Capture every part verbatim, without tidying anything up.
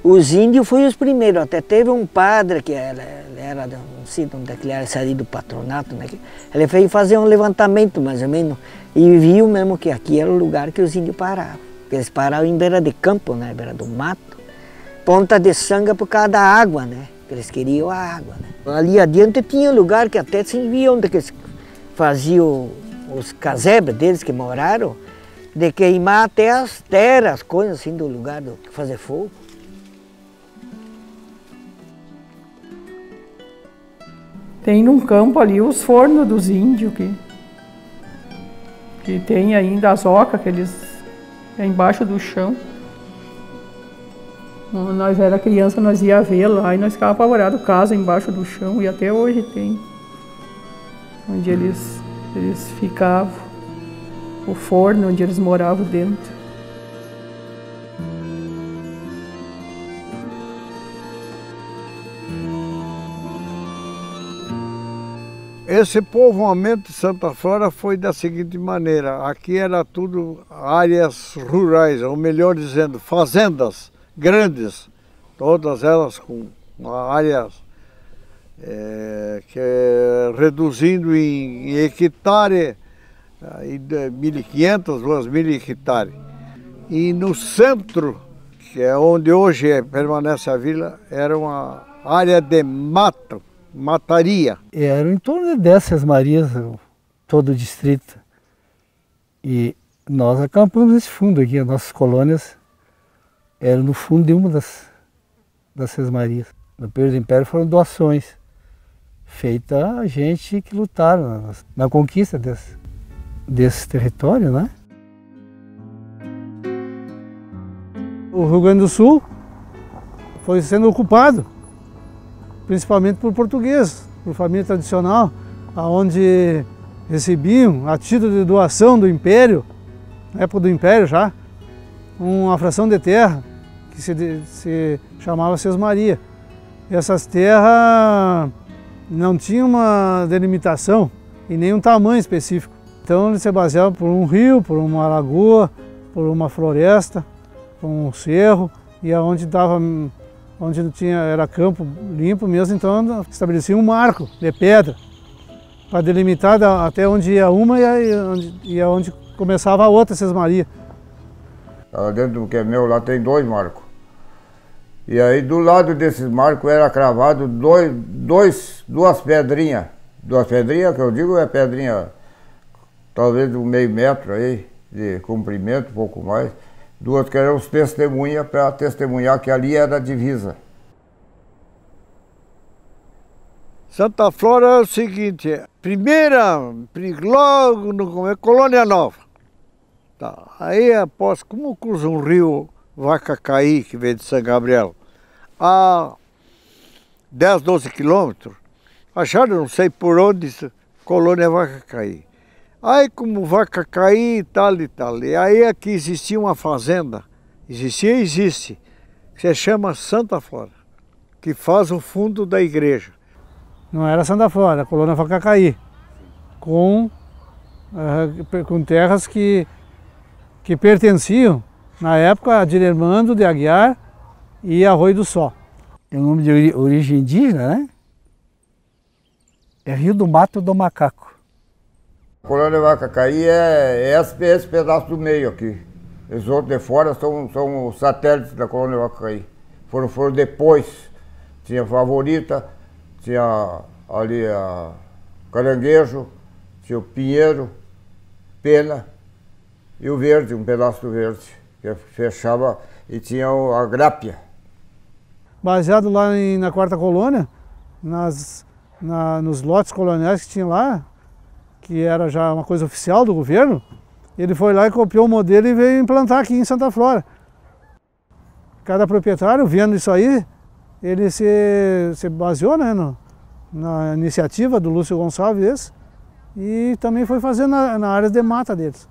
Os índios foram os primeiros, até teve um padre que era, era não sei de onde ele era saído do patronato, né? Ele veio fazer um levantamento mais ou menos e viu mesmo que aqui era o lugar que os índios paravam. Eles paravam em beira de campo, né? Beira do mato, ponta de sanga por causa da água, né? Eles queriam a água, né? Ali adiante tinha um lugar que até se via onde eles faziam os casebres deles que moraram, de queimar até as terras, as coisas assim do lugar do fazer fogo. Tem num campo ali os fornos dos índios, que, que tem ainda as ocas, que eles é embaixo do chão. Quando nós era criança, nós ia ver lá e nós ficávamos apavorados, casa embaixo do chão, e até hoje tem. Onde eles, eles ficavam, o forno onde eles moravam dentro. Esse povoamento de Santa Flora foi da seguinte maneira: aqui era tudo áreas rurais, ou melhor dizendo, fazendas grandes, todas elas com áreas é, que, reduzindo em, em hectare, mil e quinhentos, duas mil hectares. E no centro, que é onde hoje permanece a vila, era uma área de mato, mataria. Era em torno de dez sesmarias, todo o distrito. E nós acampamos nesse fundo aqui, as nossas colônias eram no fundo de uma das, das sesmarias. No período do Império foram doações, feitas a gente que lutaram na, na conquista desse, desse território, né? O Rio Grande do Sul foi sendo ocupado principalmente por portugueses, por família tradicional, onde recebiam, a título de doação do Império, na época do Império já, uma fração de terra que se, se chamava Sesmaria. Essas terras não tinham uma delimitação e nem um tamanho específico. Então eles se baseavam por um rio, por uma lagoa, por uma floresta, por um cerro, e aonde dava onde não tinha, era campo limpo mesmo, então estabelecia um marco de pedra para delimitar até onde ia uma e onde, e onde começava a outra sesmaria. Lá dentro do que é meu, lá tem dois marcos. E aí do lado desses marcos era cravado dois, dois, duas pedrinhas. Duas pedrinhas, que eu digo é pedrinha talvez de um meio metro aí, de comprimento, um pouco mais. Duas que eram os testemunhas para testemunhar que ali era a divisa. Santa Flora é o seguinte, primeira, logo no Colônia Nova. Tá. Aí após, como cruza um rio Vacacaí, que vem de São Gabriel, a dez, doze quilômetros, acharam, não sei por onde, Colônia Vacacaí. Aí como Vacacaí e tal e tal, e aí aqui existia uma fazenda, existia e existe, que se chama Santa Flora, que faz o fundo da igreja. Não era Santa Flora, a Colônia Vacacaí, com, uh, com terras que, que pertenciam, na época, a Dilermando de Aguiar e Arroio do Sol. É o nome de ori origem indígena, né? É Rio do Mato do Macaco. A Colônia Vacacaí é esse, esse pedaço do meio aqui. Os outros de fora são, são os satélites da Colônia Vacacaí. Foram, foram depois. Tinha Favorita, tinha ali a Caranguejo, tinha o Pinheiro, Pena e o Verde, um pedaço do Verde, que fechava, e tinha a Grápia. Baseado lá em, na quarta colônia, nas, na, nos lotes coloniais que tinha lá, que era já uma coisa oficial do governo, ele foi lá e copiou o modelo e veio implantar aqui em Santa Flora. Cada proprietário, vendo isso aí, ele se, se baseou, né, no, na iniciativa do Lúcio Gonçalves e também foi fazendo na, na área de mata deles.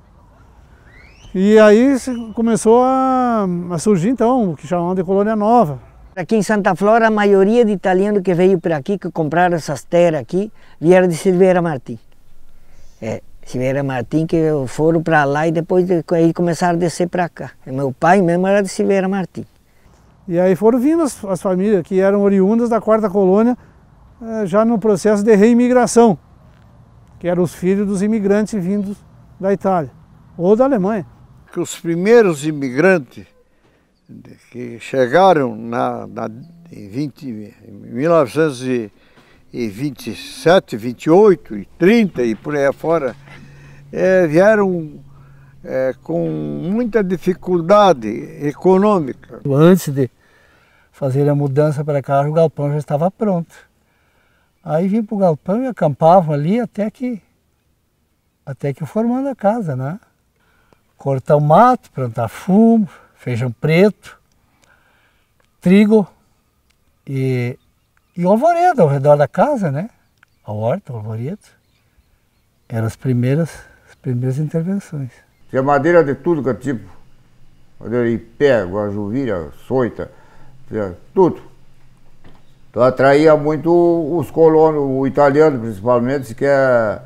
E aí começou a, a surgir então o que chamam de Colônia Nova. Aqui em Santa Flora, a maioria de italianos que veio por aqui, que compraram essas terras aqui, vieram de Silveira Martins. É, Silveira Martins que foram para lá e depois de, aí começaram a descer para cá. Meu pai mesmo era de Silveira Martins. E aí foram vindo as, as famílias que eram oriundas da quarta colônia, eh, já no processo de reimigração, que eram os filhos dos imigrantes vindos da Itália ou da Alemanha. Que os primeiros imigrantes que chegaram na, na, em, vinte, em mil novecentos e vinte e sete, vinte e oito e trinta e por aí afora, é, vieram é, com muita dificuldade econômica. Antes de fazer a mudança para cá, o galpão já estava pronto. Aí vim para o galpão e acampavam ali até que, até que formando a casa, né? Cortar o mato, plantar fumo, feijão preto, trigo e, e alvoredo ao redor da casa, né? A horta, o alvoredo. Eram as primeiras, as primeiras intervenções. Tinha madeira de tudo que é tipo. Madeira de pé, guajuvilha, soita, tudo. Então atraía muito os colonos, o italiano principalmente, que é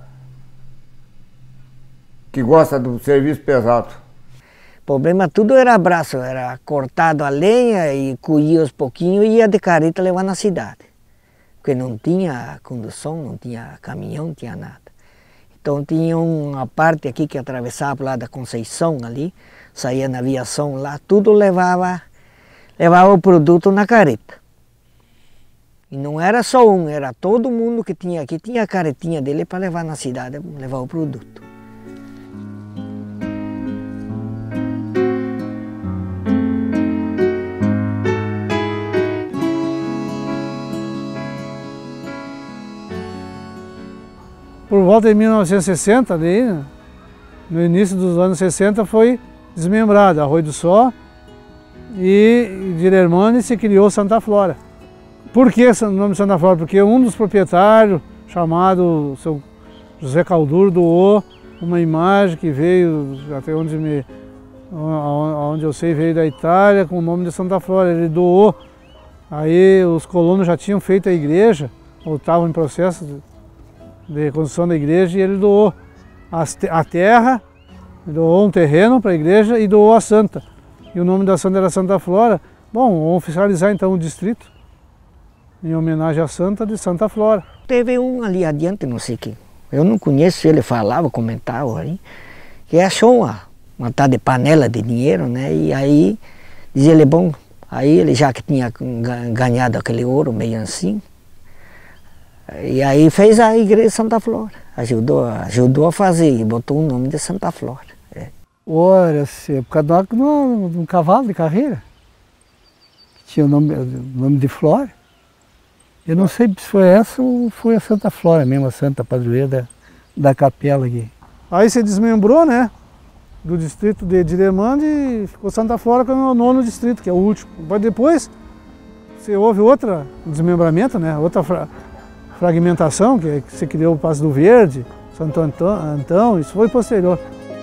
que gosta do serviço pesado. O problema tudo era braço, era cortado a lenha e colhia aos pouquinhos e ia de carreta levar na cidade. Porque não tinha condução, não tinha caminhão, não tinha nada. Então tinha uma parte aqui que atravessava lá da Conceição ali, saía na aviação lá, tudo levava, levava o produto na carreta. E não era só um, era todo mundo que tinha aqui, tinha a carretinha dele para levar na cidade, levar o produto. Por volta de mil novecentos e sessenta, daí, no início dos anos sessenta, foi desmembrado Arroio do Só e de Irmãs se criou Santa Flora. Por que o nome Santa Flora? Porque um dos proprietários, chamado seu José Calduro, doou uma imagem que veio, até onde, me, onde eu sei, veio da Itália, com o nome de Santa Flora. Ele doou, aí os colonos já tinham feito a igreja, ou estavam em processo de, de reconstrução da igreja, e ele doou a terra, doou um terreno para a igreja e doou a santa. E o nome da santa era Santa Flora. Bom, vamos oficializar então o distrito, em homenagem à santa de Santa Flora. Teve um ali adiante, não sei quem, eu não conheço, ele falava, comentava aí, que achou uma, uma tal de panela de dinheiro, né? E aí dizia ele, bom, aí ele já que tinha ganhado aquele ouro meio assim, e aí fez a igreja de Santa Flora, ajudou, ajudou a fazer e botou o nome de Santa Flora. É. Ora, é por causa de um, de um cavalo de carreira, que tinha o nome, o nome de Flora. Eu não sei se foi essa ou foi a Santa Flora mesmo, a santa padroeira da, da capela aqui. Aí se desmembrou, né, do distrito de Diremande e ficou Santa Flora como é o nono distrito, que é o último. Mas depois se houve outro desmembramento, né, outra fra fragmentação, que, que se criou o Passo do Verde, Santo Antão, Antão, isso foi posterior.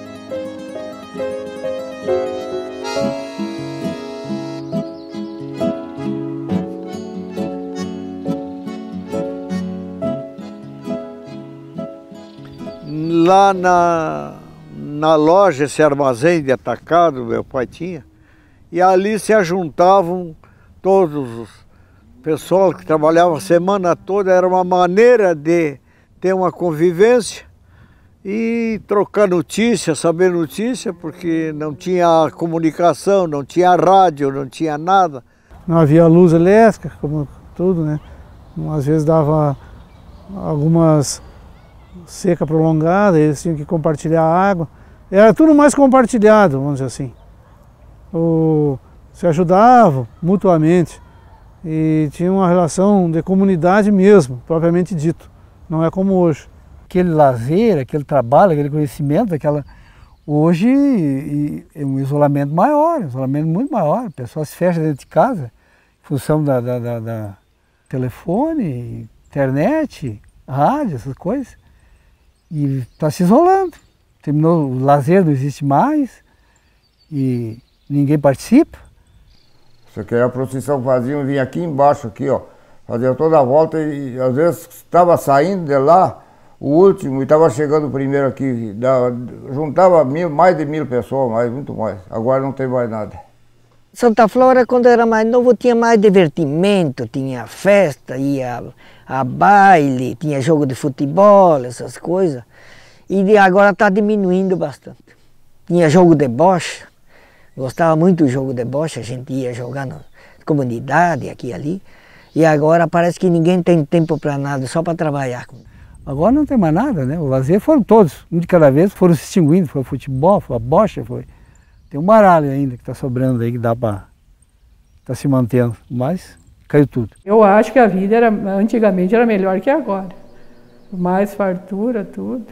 Lá na, na loja, esse armazém de atacado, meu pai tinha, e ali se ajuntavam todos os pessoal que trabalhava a semana toda, era uma maneira de ter uma convivência e trocar notícia, saber notícia, porque não tinha comunicação, não tinha rádio, não tinha nada. Não havia luz elétrica, como tudo, né? Às vezes dava algumas seca prolongada, eles tinham que compartilhar a água. Era tudo mais compartilhado, vamos dizer assim. O, se ajudavam mutuamente. E tinha uma relação de comunidade mesmo, propriamente dito. Não é como hoje. Aquele lazer, aquele trabalho, aquele conhecimento, aquela... hoje é um isolamento maior, um isolamento muito maior. O pessoal se fecha dentro de casa, em função da, da, da, da telefone, internet, rádio, essas coisas. E está se isolando. Terminou, o lazer não existe mais e ninguém participa. Isso aqui era a procissão que faziam, vinha aqui embaixo, aqui, ó, fazia toda a volta e às vezes estava saindo de lá, o último, e estava chegando o primeiro aqui, da, juntava mil, mais de mil pessoas, mais, muito mais. Agora não tem mais nada. Santa Flora, quando eu era mais novo, tinha mais divertimento, tinha festa, ia a baile, tinha jogo de futebol, essas coisas. E agora está diminuindo bastante. Tinha jogo de bocha, gostava muito do jogo de bocha, a gente ia jogar na comunidade, aqui e ali. E agora parece que ninguém tem tempo para nada, só para trabalhar. Agora não tem mais nada, né? O lazer foram todos, um de cada vez, foram se extinguindo, foi o futebol, foi a bocha, foi... Tem um baralho ainda que está sobrando aí, que dá para... Está se mantendo, mas caiu tudo. Eu acho que a vida era, antigamente era melhor que agora. Mais fartura, tudo.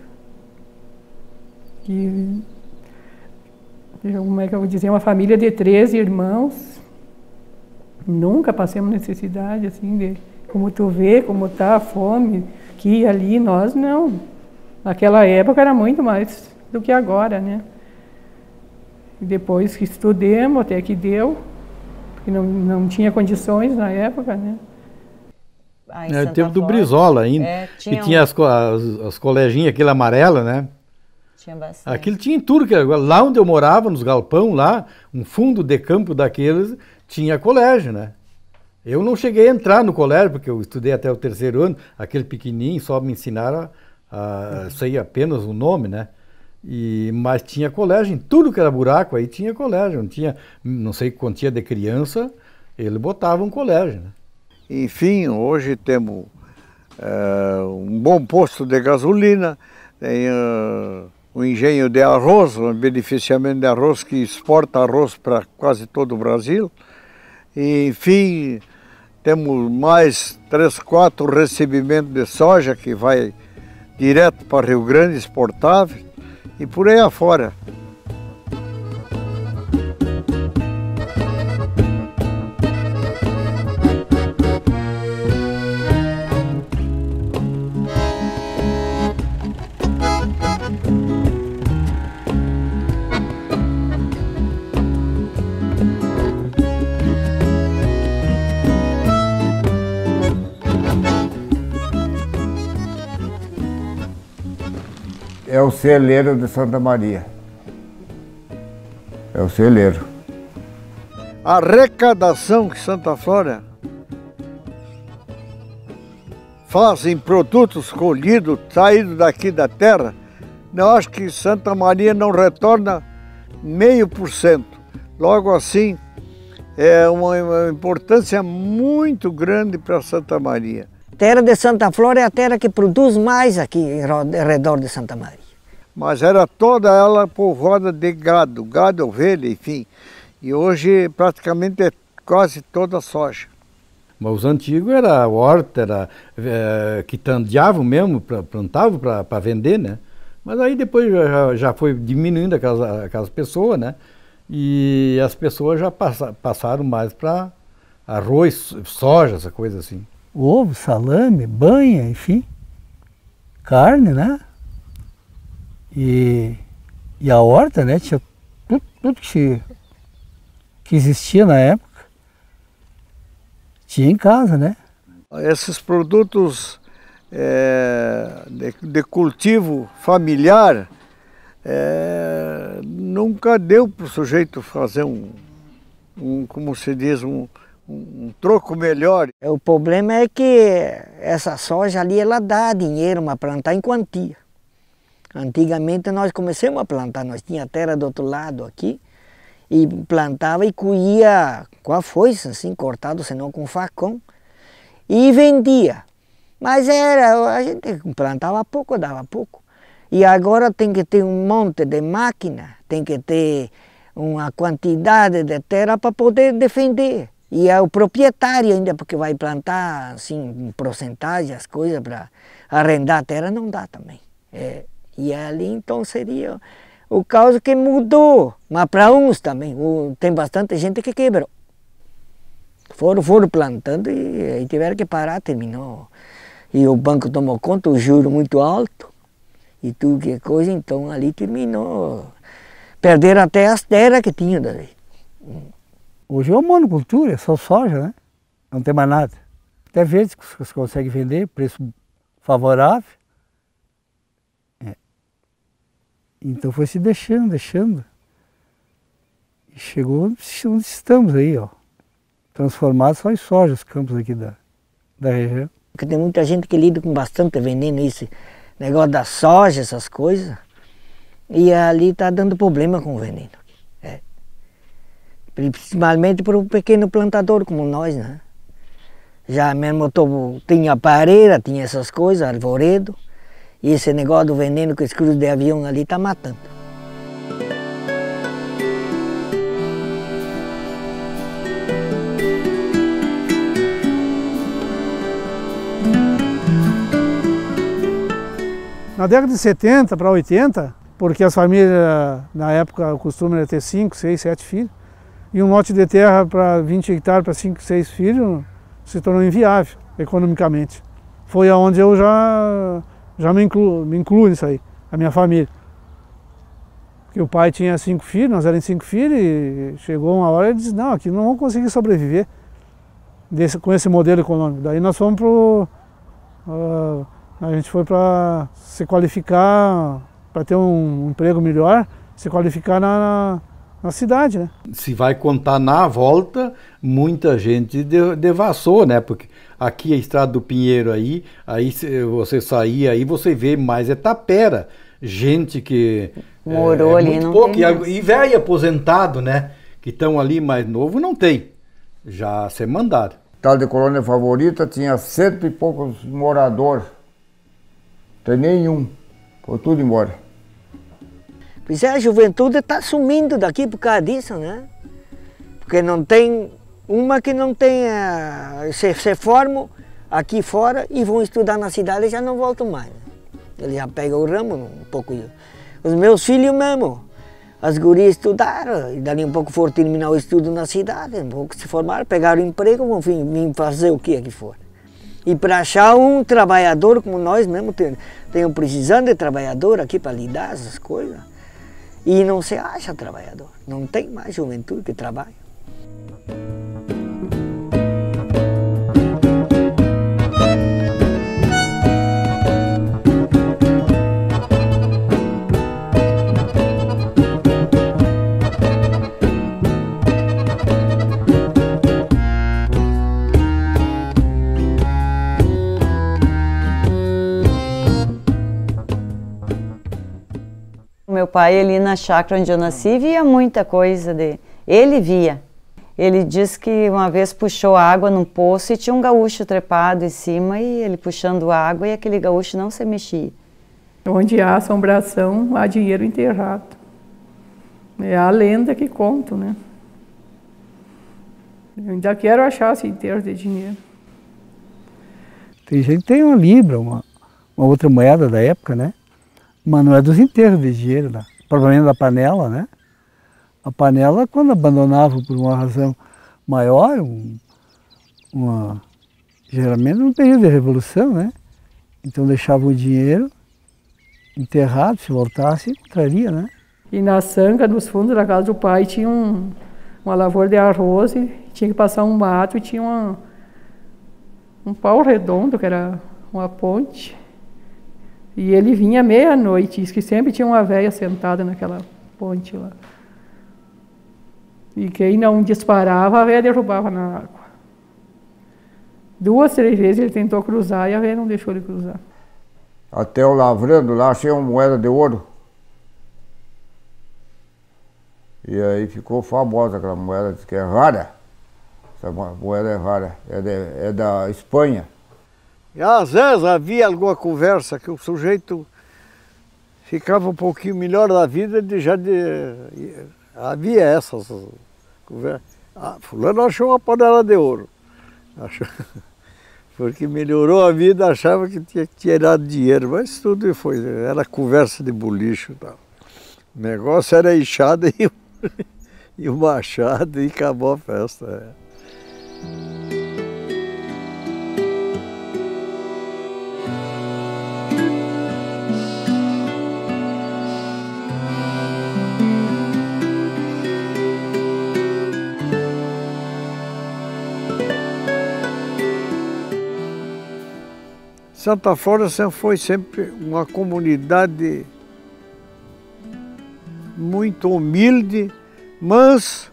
E... Como é que eu vou dizer? Uma família de treze irmãos. Nunca passamos necessidade, assim, de... Como tu vê, como está a fome, aqui e ali, nós não. Naquela época era muito mais do que agora, né? E depois que estudemos, até que deu, porque não, não tinha condições na época, né? Ah, em É, Santa tempo do Flora, Brizola ainda. é, E tinha tinha um- as, co- as, as coleginhas, aquele amarelo, né? Tinha bastante. Aquilo tinha em tudo. Que era- lá onde eu morava, nos galpão, lá, um fundo de campo daqueles, tinha colégio, né? Eu não cheguei a entrar no colégio, porque eu estudei até o terceiro ano, aquele pequenininho, só me ensinaram a, a sei apenas o nome, né? E, mas tinha colégio, em tudo que era buraco aí tinha colégio, não tinha, não sei quantia de criança, ele botava um colégio, né? Enfim, hoje temos eh, um bom posto de gasolina, tem eh, um engenho de arroz, um beneficiamento de arroz que exporta arroz para quase todo o Brasil. E, enfim, temos mais três, quatro recebimentos de soja que vai direto para Rio Grande, exportável, e por aí afora. É o celeiro de Santa Maria. É o celeiro. A arrecadação que Santa Flora faz em produtos colhidos, saídos daqui da terra, eu acho que Santa Maria não retorna meio por cento. Logo assim, é uma, uma importância muito grande para Santa Maria. A terra de Santa Flora é a terra que produz mais aqui em ro- ao redor de Santa Maria. Mas era toda ela povoada de gado, gado, ovelha, enfim. E hoje praticamente é quase toda soja. Mas os antigos era horta, era é, quitandeavam mesmo, pra, plantavam para vender, né? Mas aí depois já, já foi diminuindo aquelas, aquelas pessoas, né? E as pessoas já passa, passaram mais para arroz, soja, essa coisa assim. Ovo, salame, banha, enfim, carne, né? E, e a horta, né? Tinha tudo, tudo que, que existia na época, tinha em casa, né? Esses produtos é, de, de cultivo familiar, é, nunca deu para o sujeito fazer um, um, como se diz, um, um, um troco melhor. O problema é que essa soja ali, ela dá dinheiro para plantar em quantia. Antigamente nós começamos a plantar, nós tínhamos terra do outro lado aqui, e plantava e colhia com a foice, assim, cortado, senão com facão, e vendia. Mas era, a gente plantava pouco, dava pouco. E agora tem que ter um monte de máquina, tem que ter uma quantidade de terra para poder defender. E é o proprietário ainda, porque vai plantar, assim, em porcentagem, as coisas para arrendar a terra, não dá também. É, e ali então seria o caso que mudou, mas para uns também, o, tem bastante gente que quebrou. Foram, foram plantando e aí tiveram que parar, terminou. E o banco tomou conta, o juro muito alto e tudo que coisa, então ali terminou. Perderam até as terras que tinham daí. Hoje é uma monocultura, é só soja, né? Não tem mais nada. Até verde que você consegue vender, preço favorável. É. Então foi se deixando, deixando. E chegou onde estamos aí, ó. Transformados só em soja os campos aqui da, da região. Porque tem muita gente que lida com bastante veneno, esse negócio da soja, essas coisas. E ali está dando problema com o veneno. É. Principalmente para o pequeno plantador como nós, né? Já mesmo tô, tinha pareira, tinha essas coisas, arvoredo. E esse negócio do veneno que esse cruz de avião ali está matando. Na década de setenta para oitenta, porque as famílias, na época, o costume era ter cinco, seis, sete filhos, e um lote de terra para vinte hectares para cinco, seis filhos se tornou inviável economicamente. Foi aonde eu já, já me, incluo, me incluo nisso aí, a minha família. Porque o pai tinha cinco filhos, nós éramos cinco filhos, e chegou uma hora e disse, não, aqui não vamos conseguir sobreviver desse, com esse modelo econômico. Daí nós fomos para o... Uh, a gente foi para se qualificar, para ter um emprego melhor, se qualificar na, na cidade, né? Se vai contar na volta, muita gente devassou, né? Porque aqui a Estrada do Pinheiro aí, aí você sair aí, você vê mais é tapera. Gente que morou é, ali, muito não pouco, tem e, e velho aposentado, né? Que estão ali mais novo, não tem. Já se mandaram. Tal de colônia favorita tinha cento e poucos moradores. Tem nenhum, foi tudo embora. Pois é, a juventude está sumindo daqui por causa disso, né? Porque não tem, uma que não tem, se, se formam aqui fora e vão estudar na cidade e já não voltam mais. Né? Eles já pegam o ramo um pouco. Os meus filhos mesmo, as gurias estudaram, e dali um pouco foram terminar o estudo na cidade, um pouco se formaram, pegaram emprego, vão vir, vir fazer o que aqui fora. E para achar um trabalhador como nós mesmo, tem, tem precisando de trabalhador aqui para lidar essas coisas. E não se acha trabalhador, não tem mais juventude que trabalha. Meu pai, ali na chácara onde eu nasci, via muita coisa de... Ele via. Ele disse que uma vez puxou água num poço e tinha um gaúcho trepado em cima e ele puxando água e aquele gaúcho não se mexia. Onde há assombração, há dinheiro enterrado. É a lenda que conto, né? Eu ainda quero achar esse enterro de dinheiro. Tem gente que tem uma libra, uma, uma outra moeda da época, né? Mas não é dos enterros de dinheiro, né? Provavelmente da panela, né? A panela, quando abandonava por uma razão maior, um, uma, geralmente no período da Revolução, né? Então deixava o dinheiro enterrado, se voltasse, entraria, né? E na sanga, nos fundos da casa do pai, tinha um, uma lavoura de arroz e tinha que passar um mato e tinha uma, um pau redondo, que era uma ponte. E ele vinha meia-noite, diz que sempre tinha uma velha sentada naquela ponte lá. E quem não disparava, a velha derrubava na água. Duas, três vezes ele tentou cruzar e a velha não deixou ele cruzar. Até eu lavrando lá, achei uma moeda de ouro. E aí ficou famosa aquela moeda, diz que é rara. Essa moeda é rara, é, de, é da Espanha. E às vezes havia alguma conversa que o sujeito ficava um pouquinho melhor da vida, de, já de, havia essas conversas. Ah, fulano achou uma panela de ouro. Achou, porque melhorou a vida, achava que tinha que tirar dinheiro, mas tudo foi, era conversa de bolicho. Tá? O negócio era a enxada e, e o machado e acabou a festa. É. Santa Flora foi sempre uma comunidade muito humilde, mas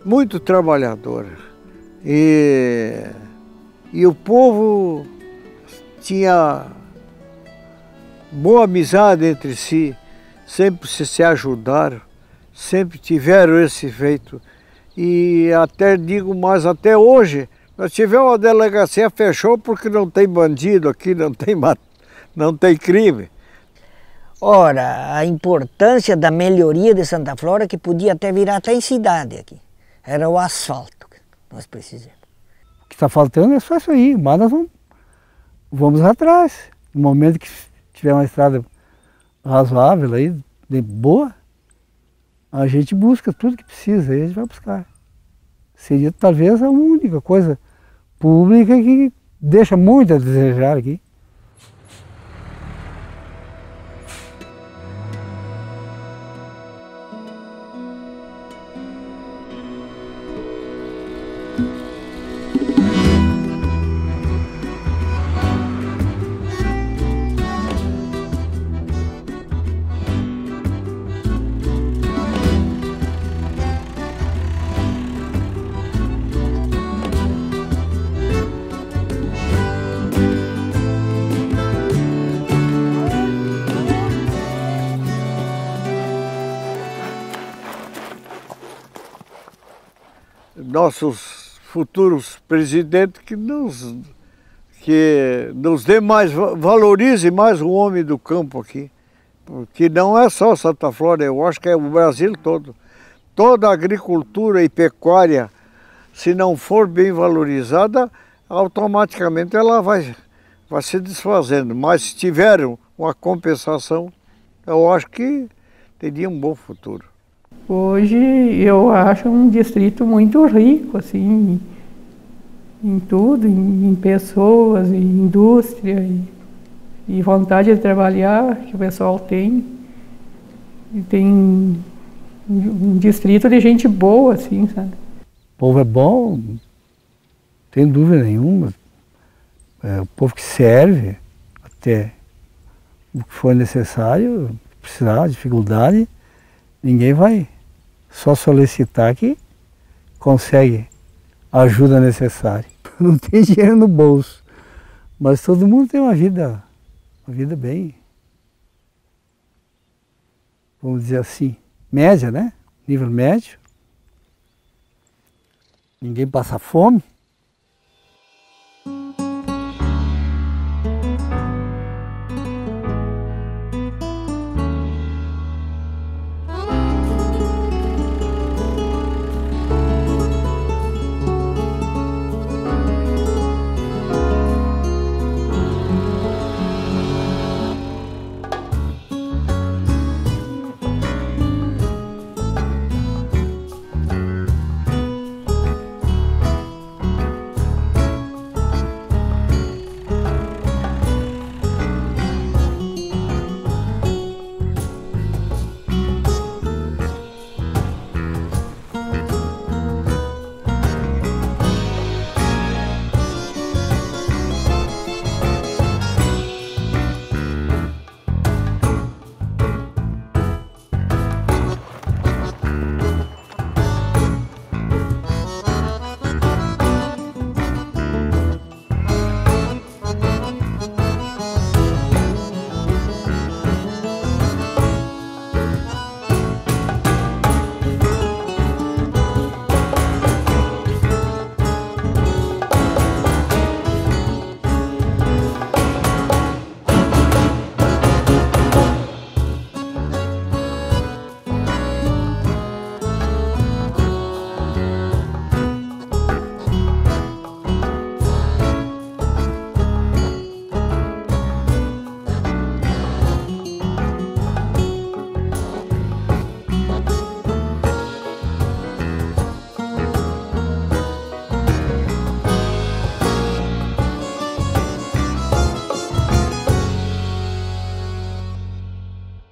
muito trabalhadora. E, e o povo tinha boa amizade entre si, sempre se, se ajudaram, sempre tiveram esse feito. E até digo mais, até hoje, nós tivemos uma delegacia, fechou porque não tem bandido aqui, não tem, não tem crime. Ora, a importância da melhoria de Santa Flora que podia até virar até em cidade aqui. Era o asfalto que nós precisamos. O que está faltando é só isso aí, mas nós vamos, vamos atrás. No momento que tiver uma estrada razoável aí, de boa, a gente busca tudo que precisa, aí a gente vai buscar. Seria talvez a única coisa pública que deixa muito a desejar aqui. Nossos futuros presidentes que nos, que nos dê mais, valorize mais o homem do campo aqui. Porque não é só Santa Flora, eu acho que é o Brasil todo. Toda a agricultura e pecuária, se não for bem valorizada, automaticamente ela vai, vai se desfazendo. Mas se tiver uma compensação, eu acho que teria um bom futuro. Hoje eu acho um distrito muito rico, assim, em tudo, em, em pessoas, em indústria, e, e vontade de trabalhar que o pessoal tem. E tem um, um distrito de gente boa, assim, sabe? O povo é bom, não tem dúvida nenhuma. É, o povo que serve até o que for necessário, precisar, dificuldade, ninguém vai só solicitar que consegue a ajuda necessária. Não tem dinheiro no bolso, mas todo mundo tem uma vida, uma vida bem, vamos dizer assim, média, né? Nível médio. Ninguém passa fome.